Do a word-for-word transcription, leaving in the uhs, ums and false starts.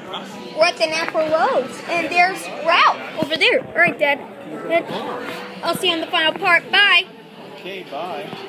We're at the Napa Rose, and there's Ralph over there. All right, Dad. Dad. I'll see you on the final part. Bye. Okay, bye.